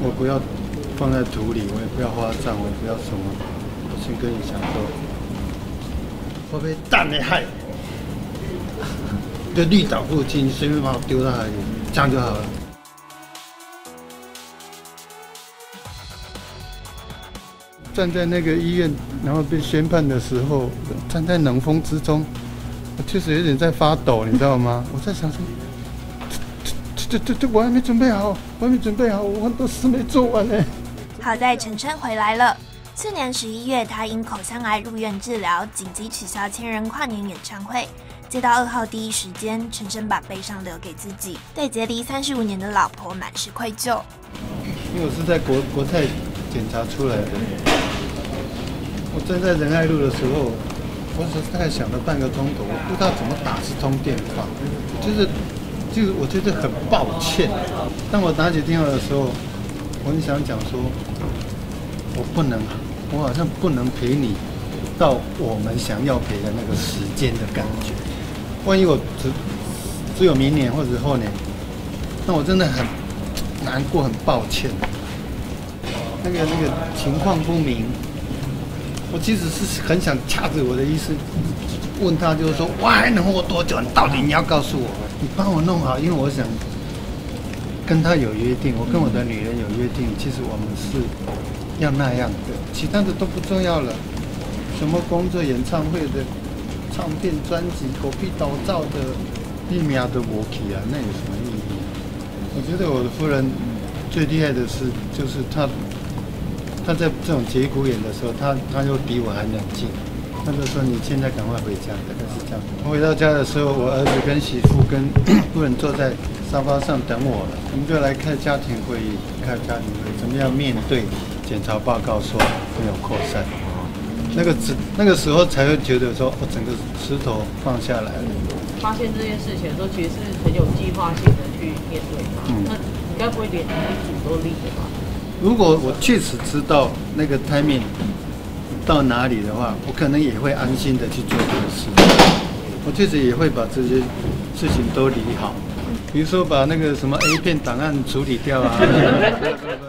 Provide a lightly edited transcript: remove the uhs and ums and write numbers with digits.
我不要放在土里，我也不要花葬，我也不要什么。我先跟你讲说，我被蛋的害，就绿岛附近随便把我丢到海里，这样就好了。站在那个医院，然后被宣判的时候，站在冷风之中，我确实有点在发抖，你知道吗？我在想说，我还没准备好，我很多事没做完呢。 好在陈升回来了。去年11月，他因口腔癌入院治疗，紧急取消千人跨年演唱会。接到噩耗第一时间，陈升把悲伤留给自己，对结离35年的老婆满是愧疚。 因为我是在国泰检查出来的，我站在仁爱路的时候，我大概想了半个钟头，我不知道怎么打这通电话，就是我觉得很抱歉。当我拿起电话的时候，我很想讲说，我好像不能陪你到我们想要陪的那个时间的感觉。万一我只有明年或者后年，那我真的很难过，很抱歉。那个情况不明，我其实是很想掐着我的意思问他，就是说我还能活多久？到底你要告诉我，你帮我弄好，因为我想跟他有约定，我跟我的女人有约定，其实我们是要那样的，其他的都不重要了。什么工作、演唱会的、唱片、专辑、狗屁倒灶的，一秒都无去啊，那有什么意义？我觉得我的夫人最厉害的是，就是她在这种节骨眼的时候，她又比我还冷静。她就说：“你现在赶快回家。”大概是这样。我回到家的时候，我儿子跟媳妇跟夫人坐在沙发上等我了。我们就来开家庭会议，怎么样面对检查报告说没有扩散。那个时候才会觉得说，我整个石头放下来了。 发现这件事情的时候，其实是很有计划性的去面对它。那你该不会连遗嘱都立了吧？ 如果我确实知道那个 timing 到哪里的话，我可能也会安心的去做这个事。我确实也会把这些事情都理好，比如说把那个什么 A 片档案处理掉啊。